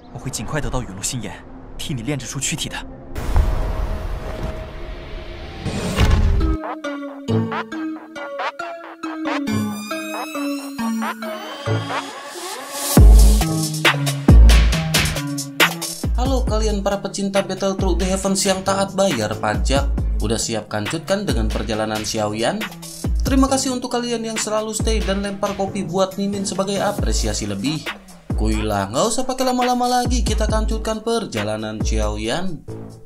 我会尽快得到陨落心炎，替你炼制出躯体的。 Halo kalian para pecinta Battle Through the Heavens yang taat bayar pajak. Udah siap kancut kan dengan perjalanan Xiaoyan? Terima kasih untuk kalian yang selalu stay dan lempar kopi buat Mimin sebagai apresiasi lebih. Kuilah, nggak usah pakai lama-lama lagi, kita kancutkan perjalanan Xiaoyan.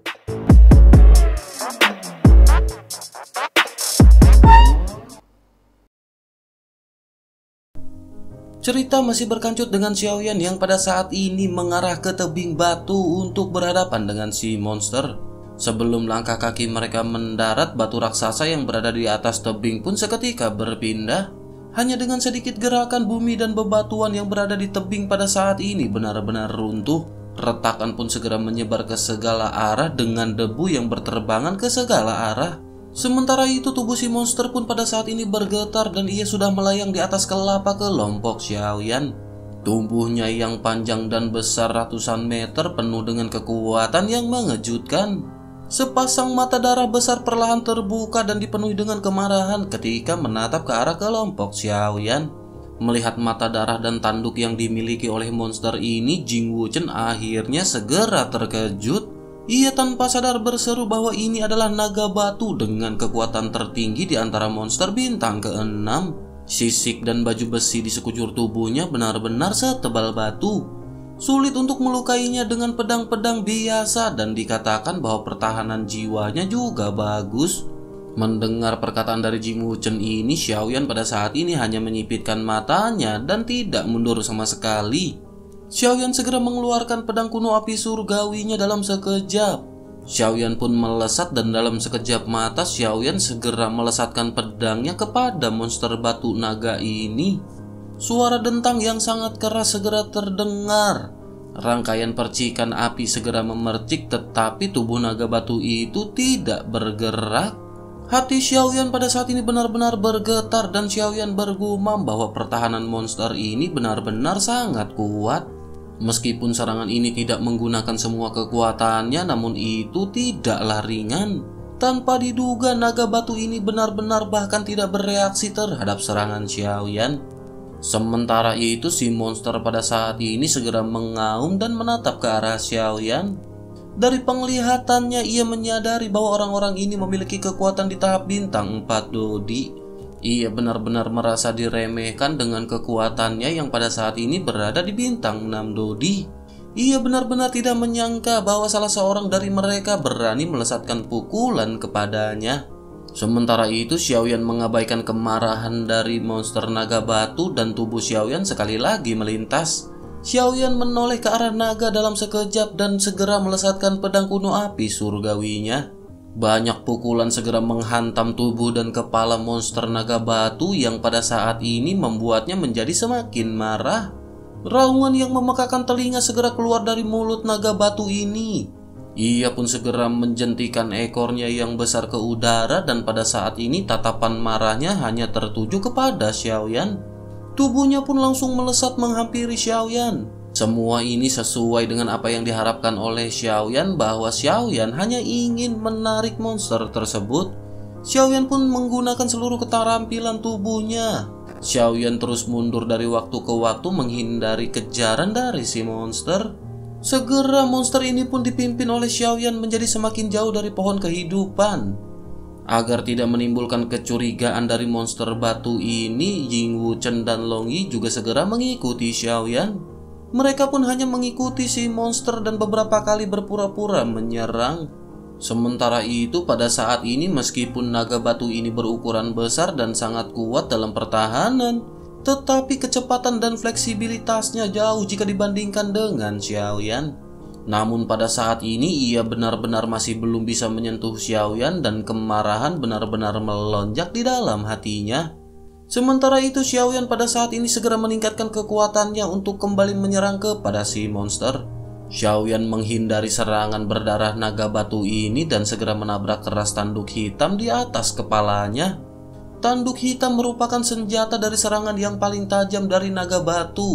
Cerita masih berkancut dengan Xiaoyan yang pada saat ini mengarah ke tebing batu untuk berhadapan dengan si monster. Sebelum langkah kaki mereka mendarat, batu raksasa yang berada di atas tebing pun seketika berpindah. Hanya dengan sedikit gerakan, bumi dan bebatuan yang berada di tebing pada saat ini benar-benar runtuh. Retakan pun segera menyebar ke segala arah dengan debu yang berterbangan ke segala arah. Sementara itu tubuh si monster pun pada saat ini bergetar dan ia sudah melayang di atas kelapa kelompok Xiaoyan. Tubuhnya yang panjang dan besar ratusan meter penuh dengan kekuatan yang mengejutkan. Sepasang mata darah besar perlahan terbuka dan dipenuhi dengan kemarahan ketika menatap ke arah kelompok Xiaoyan. Melihat mata darah dan tanduk yang dimiliki oleh monster ini, Jing Wuchen akhirnya segera terkejut. Ia tanpa sadar berseru bahwa ini adalah naga batu dengan kekuatan tertinggi di antara monster bintang ke-6. Sisik dan baju besi di sekujur tubuhnya benar-benar setebal batu. Sulit untuk melukainya dengan pedang-pedang biasa dan dikatakan bahwa pertahanan jiwanya juga bagus. Mendengar perkataan dari Jing Wuchen ini, Xiaoyan pada saat ini hanya menyipitkan matanya dan tidak mundur sama sekali. Xiaoyan segera mengeluarkan pedang kuno api surgawinya dalam sekejap. Xiaoyan pun melesat dan dalam sekejap mata Xiaoyan segera melesatkan pedangnya kepada monster batu naga ini. Suara dentang yang sangat keras segera terdengar. Rangkaian percikan api segera memercik, tetapi tubuh naga batu itu tidak bergerak. Hati Xiaoyan pada saat ini benar-benar bergetar dan Xiaoyan bergumam bahwa pertahanan monster ini benar-benar sangat kuat. Meskipun serangan ini tidak menggunakan semua kekuatannya, namun itu tidaklah ringan. Tanpa diduga naga batu ini benar-benar bahkan tidak bereaksi terhadap serangan Xiaoyan. Sementara itu si monster pada saat ini segera mengaum dan menatap ke arah Xiaoyan. Dari penglihatannya ia menyadari bahwa orang-orang ini memiliki kekuatan di tahap bintang 4 Dodi. Ia benar-benar merasa diremehkan dengan kekuatannya yang pada saat ini berada di bintang 6 Dodi. Ia benar-benar tidak menyangka bahwa salah seorang dari mereka berani melesatkan pukulan kepadanya. Sementara itu Xiaoyan mengabaikan kemarahan dari monster naga batu dan tubuh Xiaoyan sekali lagi melintas. Xiaoyan menoleh ke arah naga dalam sekejap dan segera melesatkan pedang kuno api surgawinya. Banyak pukulan segera menghantam tubuh dan kepala monster naga batu yang pada saat ini membuatnya menjadi semakin marah. Raungan yang memekakan telinga segera keluar dari mulut naga batu ini. Ia pun segera menjentikan ekornya yang besar ke udara dan pada saat ini tatapan marahnya hanya tertuju kepada Xiaoyan. Tubuhnya pun langsung melesat menghampiri Xiaoyan. Semua ini sesuai dengan apa yang diharapkan oleh Xiaoyan bahwa Xiaoyan hanya ingin menarik monster tersebut. Xiaoyan pun menggunakan seluruh keterampilan tubuhnya. Xiaoyan terus mundur dari waktu ke waktu menghindari kejaran dari si monster. Segera monster ini pun dipimpin oleh Xiaoyan menjadi semakin jauh dari pohon kehidupan. Agar tidak menimbulkan kecurigaan dari monster batu ini, Jing Wuchen dan Long Yi juga segera mengikuti Xiaoyan. Mereka pun hanya mengikuti si monster dan beberapa kali berpura-pura menyerang. Sementara itu pada saat ini meskipun naga batu ini berukuran besar dan sangat kuat dalam pertahanan, tetapi kecepatan dan fleksibilitasnya jauh jika dibandingkan dengan Xiaoyan. Namun pada saat ini ia benar-benar masih belum bisa menyentuh Xiaoyan dan kemarahan benar-benar melonjak di dalam hatinya. Sementara itu Xiaoyan pada saat ini segera meningkatkan kekuatannya untuk kembali menyerang kepada si monster. Xiaoyan menghindari serangan berdarah naga batu ini dan segera menabrak keras tanduk hitam di atas kepalanya. Tanduk hitam merupakan senjata dari serangan yang paling tajam dari naga batu.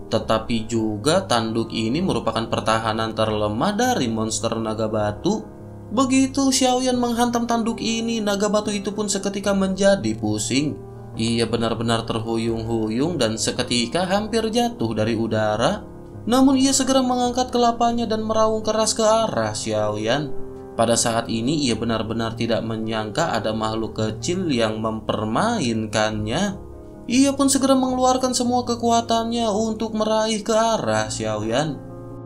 Tetapi juga tanduk ini merupakan pertahanan terlemah dari monster naga batu. Begitu Xiaoyan menghantam tanduk ini, naga batu itu pun seketika menjadi pusing. Ia benar-benar terhuyung-huyung dan seketika hampir jatuh dari udara. Namun ia segera mengangkat kelapanya dan meraung keras ke arah Xiaoyan. Pada saat ini ia benar-benar tidak menyangka ada makhluk kecil yang mempermainkannya. Ia pun segera mengeluarkan semua kekuatannya untuk meraih ke arah Xiaoyan.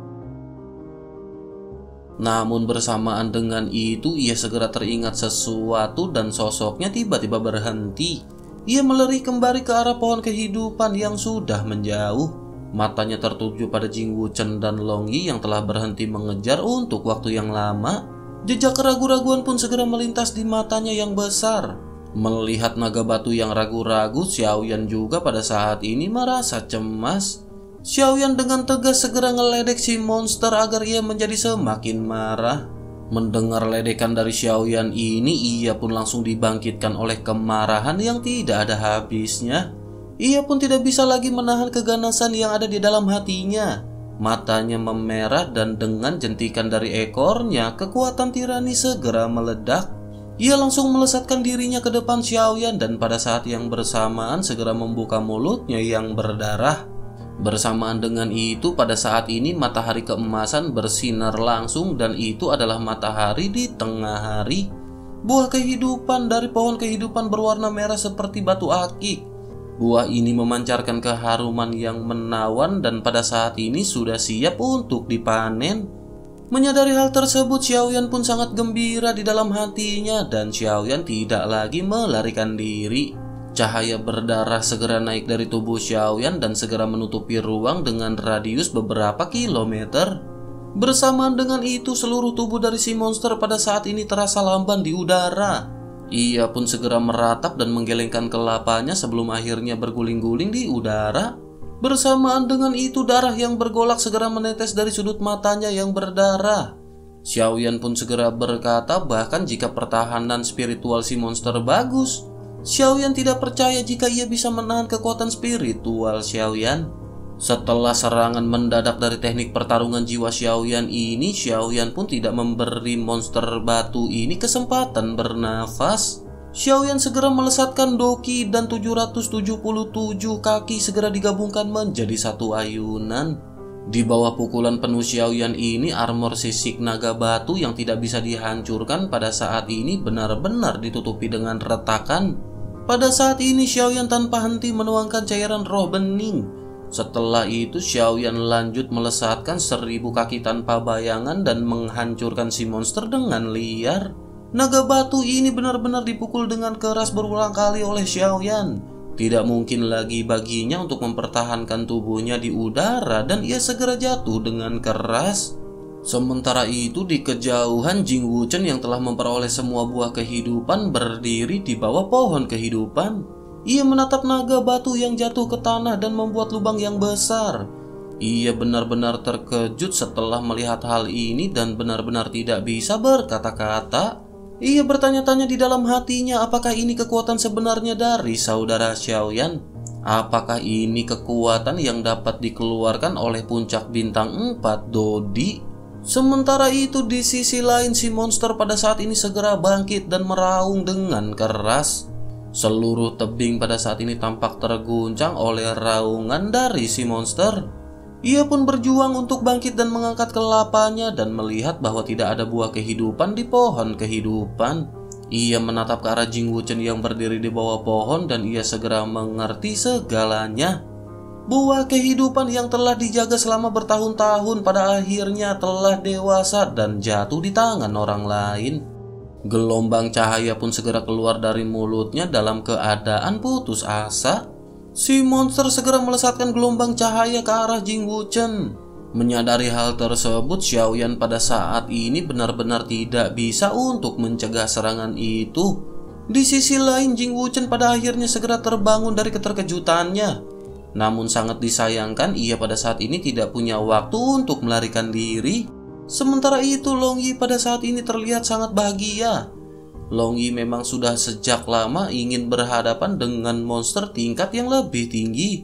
Namun bersamaan dengan itu ia segera teringat sesuatu dan sosoknya tiba-tiba berhenti. Ia melari kembali ke arah pohon kehidupan yang sudah menjauh. Matanya tertuju pada Jing Wuchen dan Long Yi yang telah berhenti mengejar untuk waktu yang lama. Jejak keraguan-raguan pun segera melintas di matanya yang besar. Melihat naga batu yang ragu-ragu, Xiaoyan juga pada saat ini merasa cemas. Xiaoyan dengan tegas segera ngeledek si monster agar ia menjadi semakin marah. Mendengar ledekan dari Xiaoyan ini, ia pun langsung dibangkitkan oleh kemarahan yang tidak ada habisnya. Ia pun tidak bisa lagi menahan keganasan yang ada di dalam hatinya. Matanya memerah dan dengan jentikan dari ekornya, kekuatan tirani segera meledak. Ia langsung melesatkan dirinya ke depan Xiaoyan dan pada saat yang bersamaan segera membuka mulutnya yang berdarah. Bersamaan dengan itu, pada saat ini matahari keemasan bersinar langsung dan itu adalah matahari di tengah hari. Buah kehidupan dari pohon kehidupan berwarna merah seperti batu akik. Buah ini memancarkan keharuman yang menawan dan pada saat ini sudah siap untuk dipanen. Menyadari hal tersebut, Xiaoyan pun sangat gembira di dalam hatinya dan Xiaoyan tidak lagi melarikan diri. Cahaya berdarah segera naik dari tubuh Xiaoyan dan segera menutupi ruang dengan radius beberapa kilometer. Bersamaan dengan itu, seluruh tubuh dari si monster pada saat ini terasa lamban di udara. Ia pun segera meratap dan menggelengkan kelapanya sebelum akhirnya berguling-guling di udara. Bersamaan dengan itu, darah yang bergolak segera menetes dari sudut matanya yang berdarah. Xiaoyan pun segera berkata bahkan jika pertahanan spiritual si monster bagus, Xiaoyan tidak percaya jika ia bisa menahan kekuatan spiritual Xiaoyan. Setelah serangan mendadak dari teknik pertarungan jiwa Xiaoyan ini, Xiaoyan pun tidak memberi monster batu ini kesempatan bernafas. Xiaoyan segera melesatkan doki dan 777 kaki segera digabungkan menjadi satu ayunan. Di bawah pukulan penuh Xiaoyan ini, armor sisik naga batu yang tidak bisa dihancurkan pada saat ini benar-benar ditutupi dengan retakan. Pada saat ini Xiaoyan tanpa henti menuangkan cairan roh bening. Setelah itu Xiaoyan lanjut melesatkan 1000 kaki tanpa bayangan dan menghancurkan si monster dengan liar. Naga batu ini benar-benar dipukul dengan keras berulang kali oleh Xiaoyan. Tidak mungkin lagi baginya untuk mempertahankan tubuhnya di udara dan ia segera jatuh dengan keras. Sementara itu di kejauhan Jing Wuchen yang telah memperoleh semua buah kehidupan berdiri di bawah pohon kehidupan. Ia menatap naga batu yang jatuh ke tanah dan membuat lubang yang besar. Ia benar-benar terkejut setelah melihat hal ini dan benar-benar tidak bisa berkata-kata. Ia bertanya-tanya di dalam hatinya apakah ini kekuatan sebenarnya dari saudara Xiaoyan. Apakah ini kekuatan yang dapat dikeluarkan oleh puncak bintang 4 Dodi? Sementara itu di sisi lain si monster pada saat ini segera bangkit dan meraung dengan keras. Seluruh tebing pada saat ini tampak terguncang oleh raungan dari si monster. Ia pun berjuang untuk bangkit dan mengangkat kelapanya dan melihat bahwa tidak ada buah kehidupan di pohon kehidupan. Ia menatap ke arah Jing Wuchen yang berdiri di bawah pohon dan ia segera mengerti segalanya. Buah kehidupan yang telah dijaga selama bertahun-tahun pada akhirnya telah dewasa dan jatuh di tangan orang lain. Gelombang cahaya pun segera keluar dari mulutnya dalam keadaan putus asa. Si monster segera melesatkan gelombang cahaya ke arah Jing Wuchen. Menyadari hal tersebut, Xiaoyan pada saat ini benar-benar tidak bisa untuk mencegah serangan itu. Di sisi lain, Jing Wuchen pada akhirnya segera terbangun dari keterkejutannya. Namun sangat disayangkan ia pada saat ini tidak punya waktu untuk melarikan diri. Sementara itu Long Yi pada saat ini terlihat sangat bahagia. Long Yi memang sudah sejak lama ingin berhadapan dengan monster tingkat yang lebih tinggi.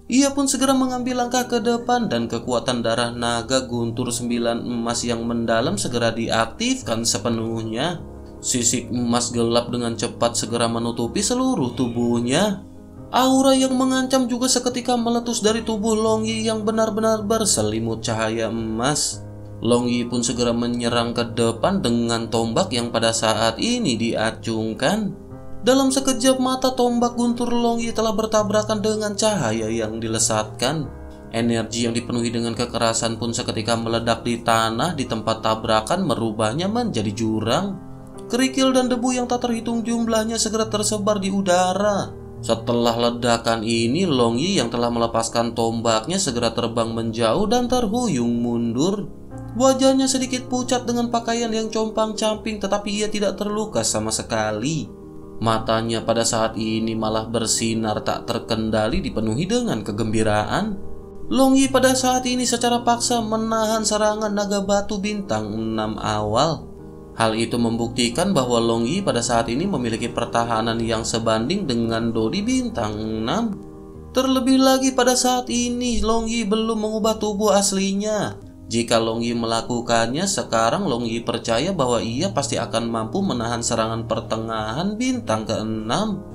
Ia pun segera mengambil langkah ke depan dan kekuatan darah naga guntur 9 emas yang mendalam segera diaktifkan sepenuhnya. Sisik emas gelap dengan cepat segera menutupi seluruh tubuhnya. Aura yang mengancam juga seketika meletus dari tubuh Long Yi yang benar-benar berselimut cahaya emas. Long Yi pun segera menyerang ke depan dengan tombak yang pada saat ini diacungkan. Dalam sekejap mata tombak guntur Long Yi telah bertabrakan dengan cahaya yang dilesatkan. Energi yang dipenuhi dengan kekerasan pun seketika meledak di tanah di tempat tabrakan, merubahnya menjadi jurang. Kerikil dan debu yang tak terhitung jumlahnya segera tersebar di udara. Setelah ledakan ini, Long Yi yang telah melepaskan tombaknya segera terbang menjauh dan terhuyung mundur. Wajahnya sedikit pucat dengan pakaian yang compang-camping, tetapi ia tidak terluka sama sekali. Matanya pada saat ini malah bersinar tak terkendali, dipenuhi dengan kegembiraan. Long Yi pada saat ini secara paksa menahan serangan naga batu bintang 6 awal. Hal itu membuktikan bahwa Long Yi pada saat ini memiliki pertahanan yang sebanding dengan Dodi bintang 6. Terlebih lagi pada saat ini Long Yi belum mengubah tubuh aslinya. Jika Long Yi melakukannya sekarang, Long Yi percaya bahwa ia pasti akan mampu menahan serangan pertengahan bintang ke-6.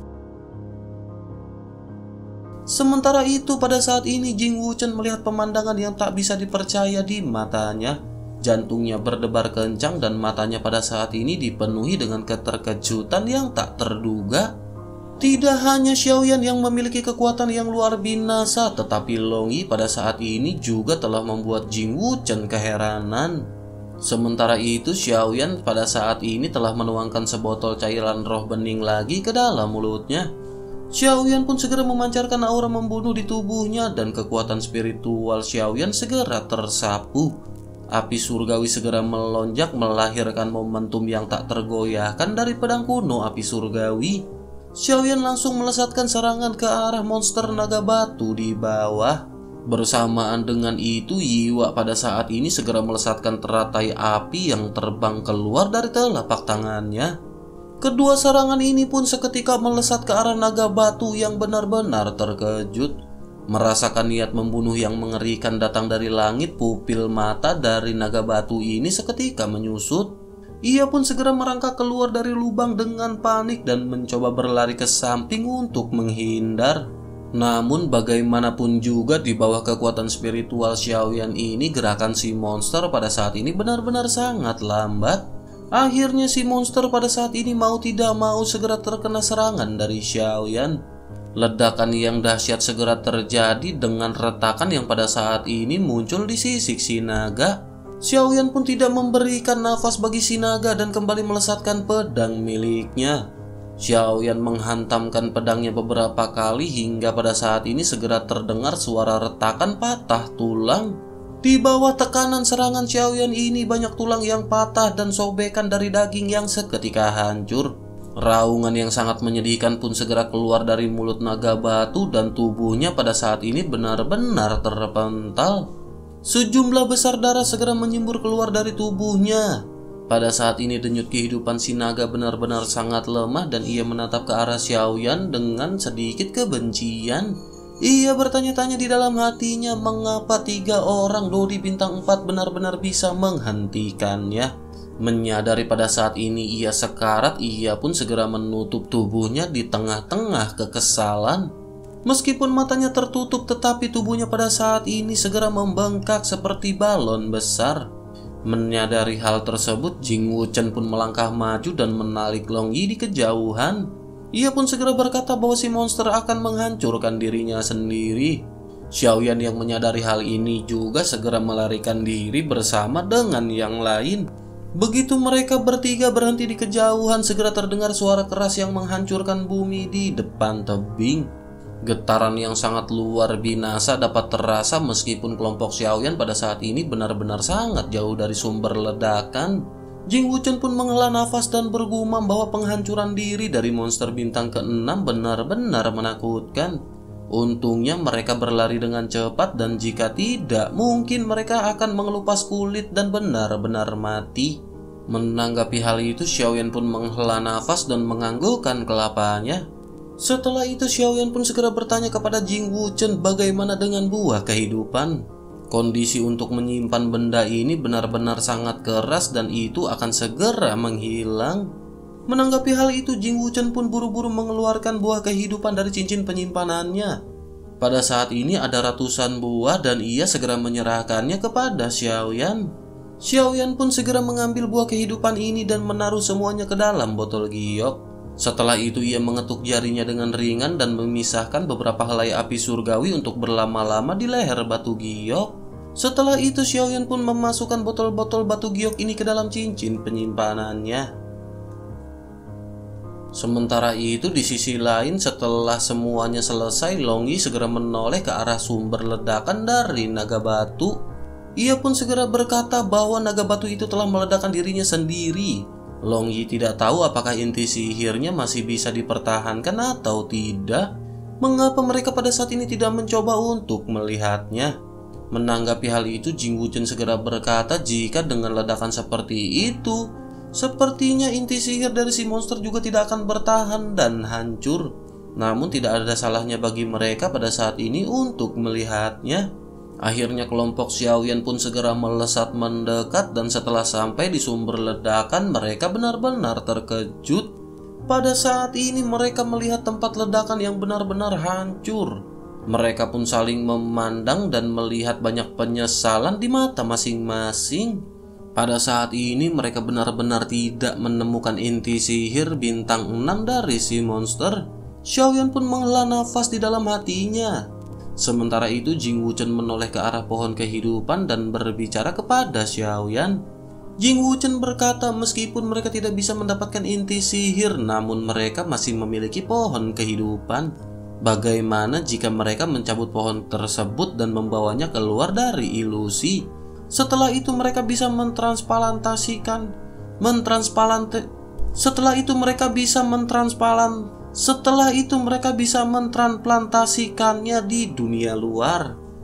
Sementara itu pada saat ini Jing Wuchen melihat pemandangan yang tak bisa dipercaya di matanya. Jantungnya berdebar kencang dan matanya pada saat ini dipenuhi dengan keterkejutan yang tak terduga. Tidak hanya Xiaoyan yang memiliki kekuatan yang luar binasa, tetapi Long Yi pada saat ini juga telah membuat Jing Wuchen keheranan. Sementara itu Xiaoyan pada saat ini telah menuangkan sebotol cairan roh bening lagi ke dalam mulutnya. Xiaoyan pun segera memancarkan aura membunuh di tubuhnya dan kekuatan spiritual Xiaoyan segera tersapu. Api surgawi segera melonjak melahirkan momentum yang tak tergoyahkan dari pedang kuno api surgawi. Xiaoyan langsung melesatkan serangan ke arah monster naga batu di bawah. Bersamaan dengan itu, Yiwa pada saat ini segera melesatkan teratai api yang terbang keluar dari telapak tangannya. Kedua serangan ini pun seketika melesat ke arah naga batu yang benar-benar terkejut. Merasakan niat membunuh yang mengerikan datang dari langit, pupil mata dari naga batu ini seketika menyusut. Ia pun segera merangkak keluar dari lubang dengan panik dan mencoba berlari ke samping untuk menghindar. Namun bagaimanapun juga di bawah kekuatan spiritual Xiaoyan ini, gerakan si monster pada saat ini benar-benar sangat lambat. Akhirnya si monster pada saat ini mau tidak mau segera terkena serangan dari Xiaoyan. Ledakan yang dahsyat segera terjadi dengan retakan yang pada saat ini muncul di sisik si naga. Xiaoyan pun tidak memberikan nafas bagi si naga dan kembali melesatkan pedang miliknya. Xiaoyan menghantamkan pedangnya beberapa kali hingga pada saat ini segera terdengar suara retakan patah tulang. Di bawah tekanan serangan Xiaoyan ini banyak tulang yang patah dan sobekan dari daging yang seketika hancur. Raungan yang sangat menyedihkan pun segera keluar dari mulut naga batu dan tubuhnya pada saat ini benar-benar terpental. Sejumlah besar darah segera menyembur keluar dari tubuhnya. Pada saat ini denyut kehidupan si naga benar-benar sangat lemah dan ia menatap ke arah Xiaoyan dengan sedikit kebencian. Ia bertanya-tanya di dalam hatinya mengapa 3 orang Dodi bintang 4 benar-benar bisa menghentikannya. Menyadari pada saat ini ia sekarat, ia pun segera menutup tubuhnya di tengah-tengah kekesalan. Meskipun matanya tertutup, tetapi tubuhnya pada saat ini segera membengkak seperti balon besar. Menyadari hal tersebut, Jing Wuchen pun melangkah maju dan menarik Long Yi di kejauhan. Ia pun segera berkata bahwa si monster akan menghancurkan dirinya sendiri. Xiaoyan yang menyadari hal ini juga segera melarikan diri bersama dengan yang lain. Begitu mereka bertiga berhenti di kejauhan, segera terdengar suara keras yang menghancurkan bumi di depan tebing. Getaran yang sangat luar binasa dapat terasa meskipun kelompok Xiaoyan pada saat ini benar-benar sangat jauh dari sumber ledakan. Jing Wuchen pun menghela nafas dan bergumam bahwa penghancuran diri dari monster bintang ke-6 benar-benar menakutkan. Untungnya mereka berlari dengan cepat dan jika tidak mungkin mereka akan mengelupas kulit dan benar-benar mati. Menanggapi hal itu, Xiaoyan pun menghela nafas dan menganggukkan kelapanya. Setelah itu Xiaoyan pun segera bertanya kepada Jing Wuchen bagaimana dengan buah kehidupan. Kondisi untuk menyimpan benda ini benar-benar sangat keras dan itu akan segera menghilang. Menanggapi hal itu, Jing Wuchen pun buru-buru mengeluarkan buah kehidupan dari cincin penyimpanannya. Pada saat ini ada ratusan buah dan ia segera menyerahkannya kepada Xiaoyan. Xiaoyan pun segera mengambil buah kehidupan ini dan menaruh semuanya ke dalam botol giok. Setelah itu ia mengetuk jarinya dengan ringan dan memisahkan beberapa helai api surgawi untuk berlama-lama di leher batu giok. Setelah itu Xiaoyan pun memasukkan botol-botol batu giok ini ke dalam cincin penyimpanannya. Sementara itu di sisi lain setelah semuanya selesai, Long Yi segera menoleh ke arah sumber ledakan dari naga batu. Ia pun segera berkata bahwa naga batu itu telah meledakkan dirinya sendiri. Long Yi tidak tahu apakah inti sihirnya masih bisa dipertahankan atau tidak. Mengapa mereka pada saat ini tidak mencoba untuk melihatnya? Menanggapi hal itu, Jing Wuchen segera berkata jika dengan ledakan seperti itu, sepertinya inti sihir dari si monster juga tidak akan bertahan dan hancur. Namun tidak ada salahnya bagi mereka pada saat ini untuk melihatnya. Akhirnya kelompok Xiaoyan pun segera melesat mendekat dan setelah sampai di sumber ledakan mereka benar-benar terkejut. Pada saat ini mereka melihat tempat ledakan yang benar-benar hancur. Mereka pun saling memandang dan melihat banyak penyesalan di mata masing-masing. Pada saat ini mereka benar-benar tidak menemukan inti sihir bintang 6 dari si monster. Xiaoyan pun menghela nafas di dalam hatinya. Sementara itu Jing Wuchen menoleh ke arah pohon kehidupan dan berbicara kepada Xiaoyan. Jing Wuchen berkata meskipun mereka tidak bisa mendapatkan inti sihir, namun mereka masih memiliki pohon kehidupan. Bagaimana jika mereka mencabut pohon tersebut dan membawanya keluar dari ilusi? Setelah itu mereka bisa mentransplantasikannya di dunia luar.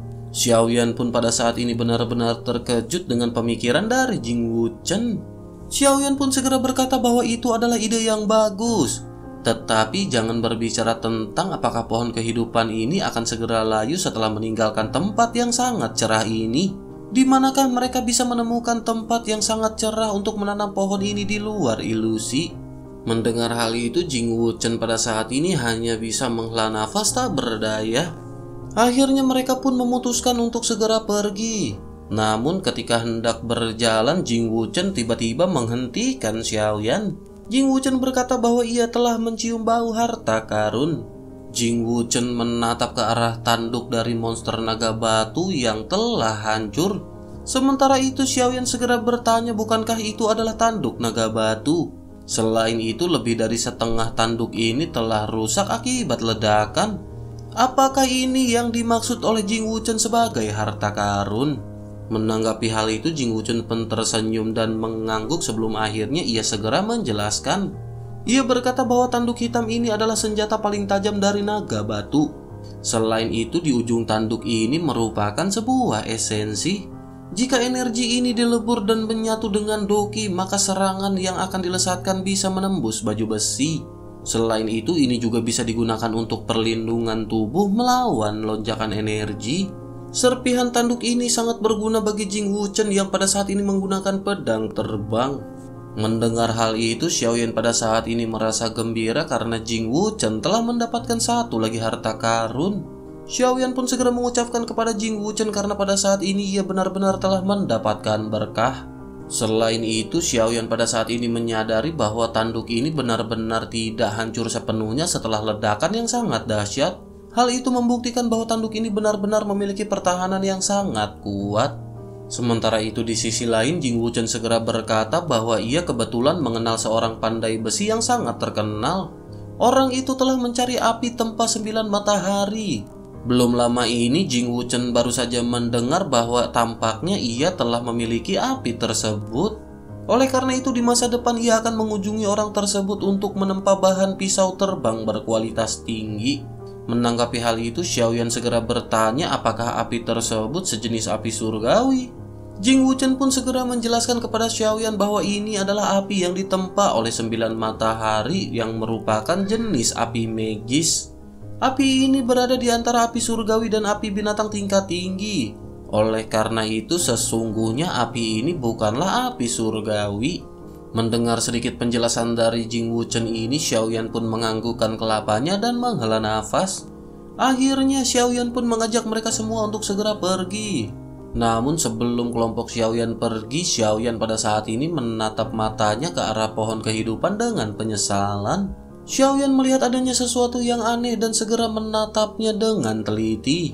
Xiaoyan pun pada saat ini benar-benar terkejut dengan pemikiran dari Jing Wuchen. Xiaoyan pun segera berkata bahwa itu adalah ide yang bagus. Tetapi jangan berbicara tentang apakah pohon kehidupan ini akan segera layu setelah meninggalkan tempat yang sangat cerah ini. Di manakah mereka bisa menemukan tempat yang sangat cerah untuk menanam pohon ini di luar ilusi? Mendengar hal itu, Jing Wuchen pada saat ini hanya bisa menghela nafas tak berdaya. Akhirnya mereka pun memutuskan untuk segera pergi. Namun ketika hendak berjalan, Jing Wuchen tiba-tiba menghentikan Xiaoyan. Jing Wuchen berkata bahwa ia telah mencium bau harta karun. Jing Wuchen menatap ke arah tanduk dari monster naga batu yang telah hancur. Sementara itu Xiaoyan segera bertanya bukankah itu adalah tanduk naga batu. Selain itu lebih dari setengah tanduk ini telah rusak akibat ledakan. Apakah ini yang dimaksud oleh Jing Wuchen sebagai harta karun? Menanggapi hal itu Jing Wuchen pun tersenyum dan mengangguk sebelum akhirnya ia segera menjelaskan. Ia berkata bahwa tanduk hitam ini adalah senjata paling tajam dari naga batu. Selain itu di ujung tanduk ini merupakan sebuah esensi. Jika energi ini dilebur dan menyatu dengan doki, maka serangan yang akan dilesatkan bisa menembus baju besi. Selain itu ini juga bisa digunakan untuk perlindungan tubuh melawan lonjakan energi. Serpihan tanduk ini sangat berguna bagi Jing Wuchen yang pada saat ini menggunakan pedang terbang. Mendengar hal itu, Xiaoyan pada saat ini merasa gembira karena Jing Wuchen telah mendapatkan satu lagi harta karun. Xiaoyan pun segera mengucapkan kepada Jing Wuchen karena pada saat ini ia benar-benar telah mendapatkan berkah. Selain itu, Xiaoyan pada saat ini menyadari bahwa tanduk ini benar-benar tidak hancur sepenuhnya setelah ledakan yang sangat dahsyat. Hal itu membuktikan bahwa tanduk ini benar-benar memiliki pertahanan yang sangat kuat. Sementara itu di sisi lain, Jing Wuchen segera berkata bahwa ia kebetulan mengenal seorang pandai besi yang sangat terkenal. Orang itu telah mencari api tempa 9 matahari. Belum lama ini Jing Wuchen baru saja mendengar bahwa tampaknya ia telah memiliki api tersebut. Oleh karena itu di masa depan ia akan mengunjungi orang tersebut untuk menempa bahan pisau terbang berkualitas tinggi. Menanggapi hal itu, Xiaoyan segera bertanya apakah api tersebut sejenis api surgawi. Jing Wuchen pun segera menjelaskan kepada Xiaoyan bahwa ini adalah api yang ditempa oleh 9 matahari yang merupakan jenis api magis. Api ini berada di antara api surgawi dan api binatang tingkat tinggi. Oleh karena itu sesungguhnya api ini bukanlah api surgawi. Mendengar sedikit penjelasan dari Jing Wuchen ini, Xiaoyan pun menganggukkan kelapanya dan menghela nafas. Akhirnya Xiaoyan pun mengajak mereka semua untuk segera pergi. Namun sebelum kelompok Xiaoyan pergi, Xiaoyan pada saat ini menatap matanya ke arah pohon kehidupan dengan penyesalan. Xiaoyan melihat adanya sesuatu yang aneh dan segera menatapnya dengan teliti.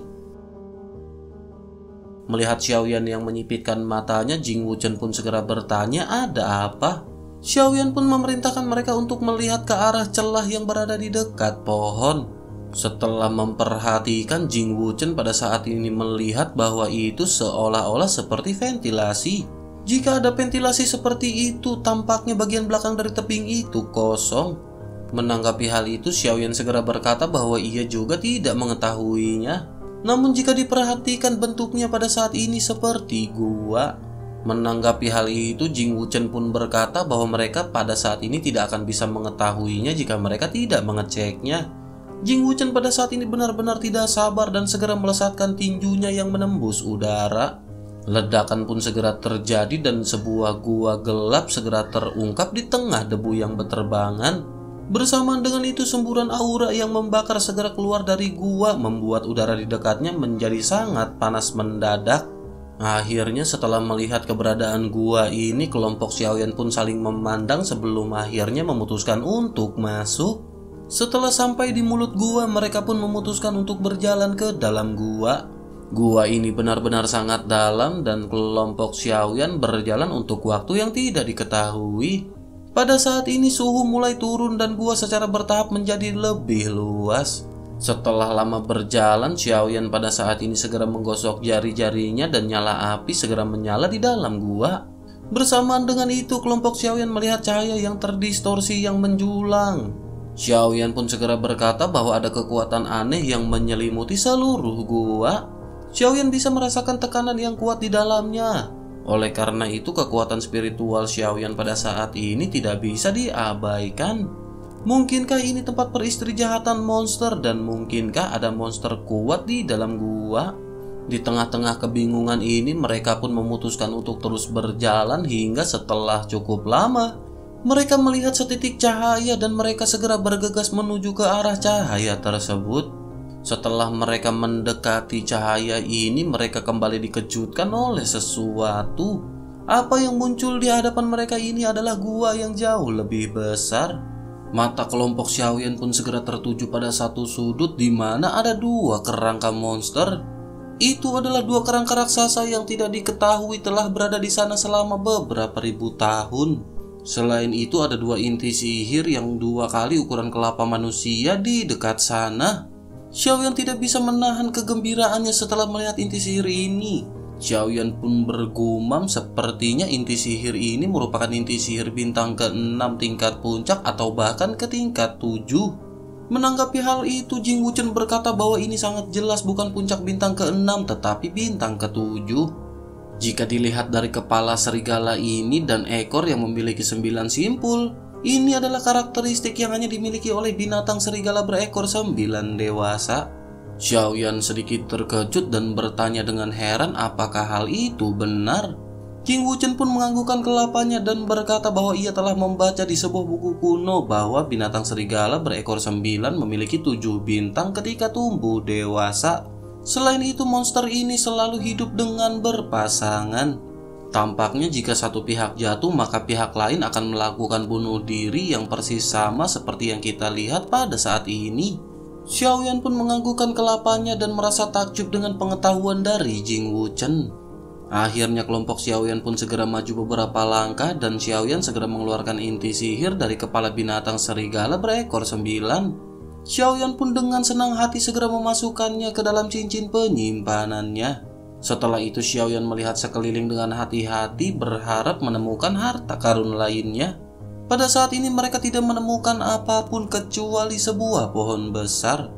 Melihat Xiaoyan yang menyipitkan matanya, Jing Wuchen pun segera bertanya, ada apa? Xiaoyan pun memerintahkan mereka untuk melihat ke arah celah yang berada di dekat pohon. Setelah memperhatikan, Jing Wuchen pada saat ini melihat bahwa itu seolah-olah seperti ventilasi. Jika ada ventilasi seperti itu, tampaknya bagian belakang dari tebing itu kosong. Menanggapi hal itu, Xiaoyan segera berkata bahwa ia juga tidak mengetahuinya. Namun jika diperhatikan, bentuknya pada saat ini seperti gua. Menanggapi hal itu, Jing Wuchen pun berkata bahwa mereka pada saat ini tidak akan bisa mengetahuinya jika mereka tidak mengeceknya. Jing Wuchen pada saat ini benar-benar tidak sabar dan segera melesatkan tinjunya yang menembus udara. Ledakan pun segera terjadi dan sebuah gua gelap segera terungkap di tengah debu yang berterbangan. Bersamaan dengan itu semburan aura yang membakar segera keluar dari gua, membuat udara di dekatnya menjadi sangat panas mendadak. Akhirnya setelah melihat keberadaan gua ini, kelompok Xiaoyan pun saling memandang sebelum akhirnya memutuskan untuk masuk. Setelah sampai di mulut gua, mereka pun memutuskan untuk berjalan ke dalam gua. Gua ini benar-benar sangat dalam dan kelompok Xiaoyan berjalan untuk waktu yang tidak diketahui. Pada saat ini suhu mulai turun dan gua secara bertahap menjadi lebih luas. Setelah lama berjalan, Xiaoyan pada saat ini segera menggosok jari-jarinya dan nyala api segera menyala di dalam gua. Bersamaan dengan itu, kelompok Xiaoyan melihat cahaya yang terdistorsi yang menjulang. Xiaoyan pun segera berkata bahwa ada kekuatan aneh yang menyelimuti seluruh gua. Xiaoyan bisa merasakan tekanan yang kuat di dalamnya. Oleh karena itu kekuatan spiritual Xiaoyan pada saat ini tidak bisa diabaikan. Mungkinkah ini tempat peristirahatan monster dan mungkinkah ada monster kuat di dalam gua? Di tengah-tengah kebingungan ini mereka pun memutuskan untuk terus berjalan hingga setelah cukup lama. Mereka melihat setitik cahaya dan mereka segera bergegas menuju ke arah cahaya tersebut. Setelah mereka mendekati cahaya ini, mereka kembali dikejutkan oleh sesuatu. Apa yang muncul di hadapan mereka ini adalah gua yang jauh lebih besar. Mata kelompok Xiaoyan pun segera tertuju pada satu sudut di mana ada dua kerangka monster. Itu adalah dua kerangka raksasa yang tidak diketahui telah berada di sana selama beberapa ribu tahun. Selain itu ada dua inti sihir yang 2 kali ukuran kelapa manusia di dekat sana. Xiaoyan tidak bisa menahan kegembiraannya setelah melihat inti sihir ini. Xiaoyan pun bergumam sepertinya inti sihir ini merupakan inti sihir bintang ke-6 tingkat puncak atau bahkan ke tingkat 7. Menanggapi hal itu, Jing Wuchen berkata bahwa ini sangat jelas bukan puncak bintang ke-6 tetapi bintang ke-7. Jika dilihat dari kepala serigala ini dan ekor yang memiliki 9 simpul, ini adalah karakteristik yang hanya dimiliki oleh binatang serigala berekor 9 dewasa. Xiaoyan sedikit terkejut dan bertanya dengan heran apakah hal itu benar. Jing Wuchen pun menganggukkan kelapanya dan berkata bahwa ia telah membaca di sebuah buku kuno bahwa binatang serigala berekor 9 memiliki 7 bintang ketika tumbuh dewasa. Selain itu monster ini selalu hidup dengan berpasangan. Tampaknya jika satu pihak jatuh maka pihak lain akan melakukan bunuh diri yang persis sama seperti yang kita lihat pada saat ini. Xiaoyan pun menganggukkan kelapanya dan merasa takjub dengan pengetahuan dari Jing Wuchen. Akhirnya kelompok Xiaoyan pun segera maju beberapa langkah dan Xiaoyan segera mengeluarkan inti sihir dari kepala binatang serigala berekor 9. Xiaoyan pun dengan senang hati segera memasukkannya ke dalam cincin penyimpanannya. Setelah itu Xiaoyan melihat sekeliling dengan hati-hati berharap menemukan harta karun lainnya. Pada saat ini mereka tidak menemukan apapun kecuali sebuah pohon besar.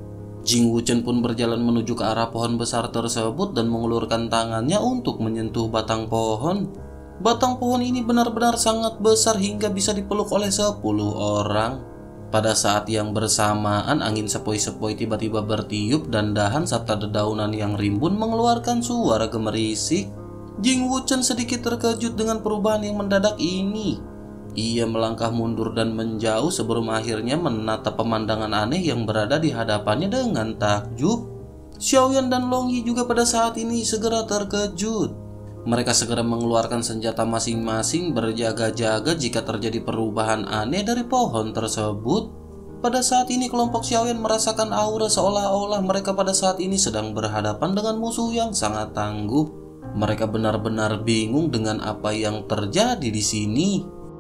Jing Wuchen pun berjalan menuju ke arah pohon besar tersebut dan mengulurkan tangannya untuk menyentuh batang pohon. Batang pohon ini benar-benar sangat besar hingga bisa dipeluk oleh 10 orang. Pada saat yang bersamaan, angin sepoi-sepoi tiba-tiba bertiup dan dahan serta dedaunan yang rimbun mengeluarkan suara gemerisik. Jing Wuchen sedikit terkejut dengan perubahan yang mendadak ini. Ia melangkah mundur dan menjauh sebelum akhirnya menatap pemandangan aneh yang berada di hadapannya dengan takjub. Xiaoyan dan Long Yi juga pada saat ini segera terkejut. Mereka segera mengeluarkan senjata masing-masing berjaga-jaga jika terjadi perubahan aneh dari pohon tersebut. Pada saat ini kelompok Xiaoyan merasakan aura seolah-olah mereka pada saat ini sedang berhadapan dengan musuh yang sangat tangguh. Mereka benar-benar bingung dengan apa yang terjadi di sini.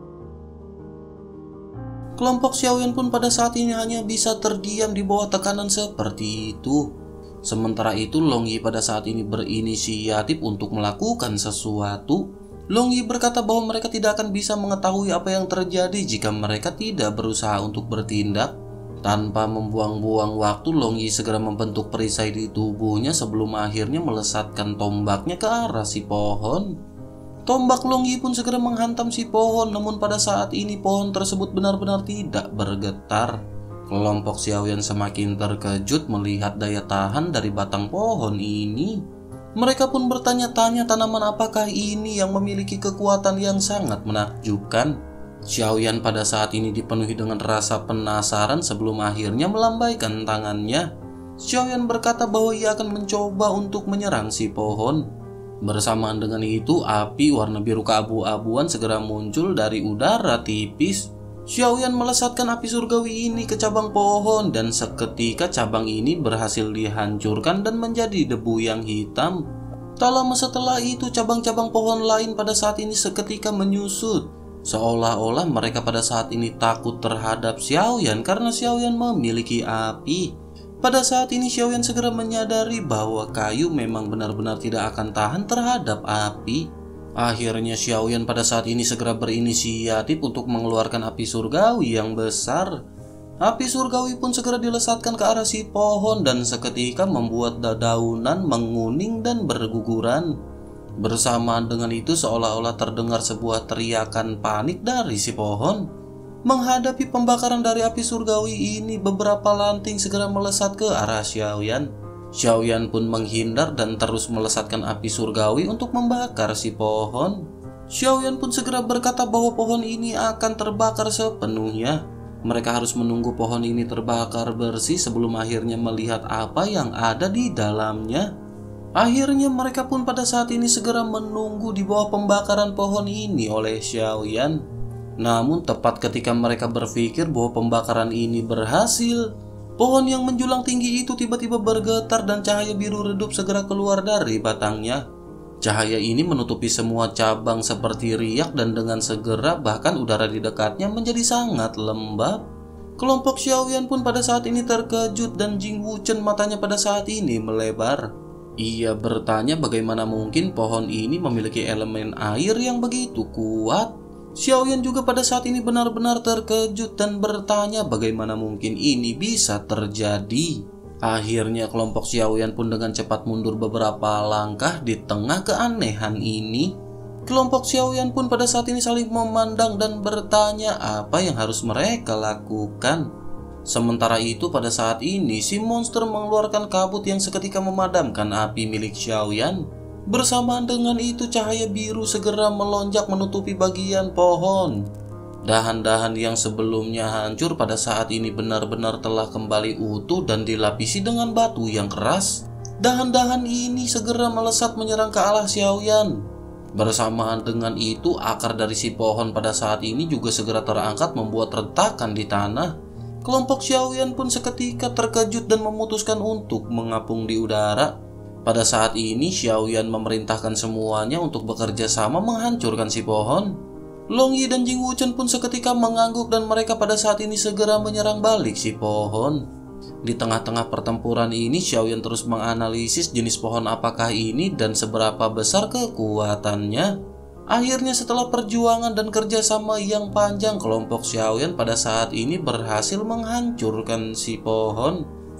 Kelompok Xiaoyan pun pada saat ini hanya bisa terdiam di bawah tekanan seperti itu. Sementara itu Long Yi pada saat ini berinisiatif untuk melakukan sesuatu. Long Yi berkata bahwa mereka tidak akan bisa mengetahui apa yang terjadi jika mereka tidak berusaha untuk bertindak. Tanpa membuang-buang waktu, Long Yi segera membentuk perisai di tubuhnya sebelum akhirnya melesatkan tombaknya ke arah si pohon. Tombak Long Yi pun segera menghantam si pohon, namun pada saat ini pohon tersebut benar-benar tidak bergetar. Kelompok Xiaoyan semakin terkejut melihat daya tahan dari batang pohon ini. Mereka pun bertanya-tanya tanaman apakah ini yang memiliki kekuatan yang sangat menakjubkan. Xiaoyan pada saat ini dipenuhi dengan rasa penasaran sebelum akhirnya melambaikan tangannya. Xiaoyan berkata bahwa ia akan mencoba untuk menyerang si pohon. Bersamaan dengan itu, api warna biru keabu-abuan segera muncul dari udara tipis. Xiaoyan melesatkan api surgawi ini ke cabang pohon dan seketika cabang ini berhasil dihancurkan dan menjadi debu yang hitam. Tak lama setelah itu, cabang-cabang pohon lain pada saat ini seketika menyusut. Seolah-olah mereka pada saat ini takut terhadap Xiaoyan karena Xiaoyan memiliki api. Pada saat ini Xiaoyan segera menyadari bahwa kayu memang benar-benar tidak akan tahan terhadap api. Akhirnya Xiaoyan pada saat ini segera berinisiatif untuk mengeluarkan api surgawi yang besar. Api surgawi pun segera dilesatkan ke arah si pohon dan seketika membuat dedaunan menguning dan berguguran. Bersamaan dengan itu seolah-olah terdengar sebuah teriakan panik dari si pohon. Menghadapi pembakaran dari api surgawi ini, beberapa lanting segera melesat ke arah Xiaoyan. Xiaoyan pun menghindar dan terus melesatkan api surgawi untuk membakar si pohon. Xiaoyan pun segera berkata bahwa pohon ini akan terbakar sepenuhnya. Mereka harus menunggu pohon ini terbakar bersih sebelum akhirnya melihat apa yang ada di dalamnya. Akhirnya mereka pun pada saat ini segera menunggu di bawah pembakaran pohon ini oleh Xiaoyan. Namun tepat ketika mereka berpikir bahwa pembakaran ini berhasil, pohon yang menjulang tinggi itu tiba-tiba bergetar dan cahaya biru redup segera keluar dari batangnya. Cahaya ini menutupi semua cabang seperti riak dan dengan segera bahkan udara di dekatnya menjadi sangat lembab. Kelompok Xiaoyan pun pada saat ini terkejut dan Jing Wuchen matanya pada saat ini melebar. Ia bertanya bagaimana mungkin pohon ini memiliki elemen air yang begitu kuat. Xiaoyan juga pada saat ini benar-benar terkejut dan bertanya bagaimana mungkin ini bisa terjadi. Akhirnya kelompok Xiaoyan pun dengan cepat mundur beberapa langkah di tengah keanehan ini. Kelompok Xiaoyan pun pada saat ini saling memandang dan bertanya apa yang harus mereka lakukan. Sementara itu pada saat ini si monster mengeluarkan kabut yang seketika memadamkan api milik Xiaoyan. Bersamaan dengan itu cahaya biru segera melonjak menutupi bagian pohon. Dahan-dahan yang sebelumnya hancur pada saat ini benar-benar telah kembali utuh dan dilapisi dengan batu yang keras. Dahan-dahan ini segera melesat menyerang ke arah Xiaoyan. Bersamaan dengan itu akar dari si pohon pada saat ini juga segera terangkat membuat retakan di tanah. Kelompok Xiaoyan pun seketika terkejut dan memutuskan untuk mengapung di udara. Pada saat ini Xiaoyan memerintahkan semuanya untuk bekerja sama menghancurkan si pohon. Long Yi dan Jing Wuchen pun seketika mengangguk dan mereka pada saat ini segera menyerang balik si pohon. Di tengah-tengah pertempuran ini Xiaoyan terus menganalisis jenis pohon apakah ini dan seberapa besar kekuatannya. Akhirnya setelah perjuangan dan kerjasama yang panjang, kelompok Xiaoyan pada saat ini berhasil menghancurkan si pohon.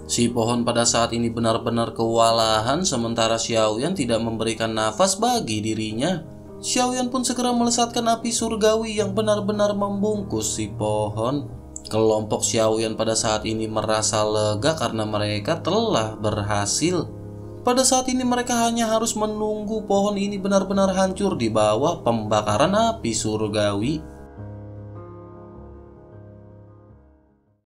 Si pohon pada saat ini benar-benar kewalahan sementara Xiaoyan tidak memberikan nafas bagi dirinya. Xiaoyan pun segera melesatkan api surgawi yang benar-benar membungkus si pohon. Kelompok Xiaoyan pada saat ini merasa lega karena mereka telah berhasil. Pada saat ini mereka hanya harus menunggu pohon ini benar-benar hancur di bawah pembakaran api surgawi.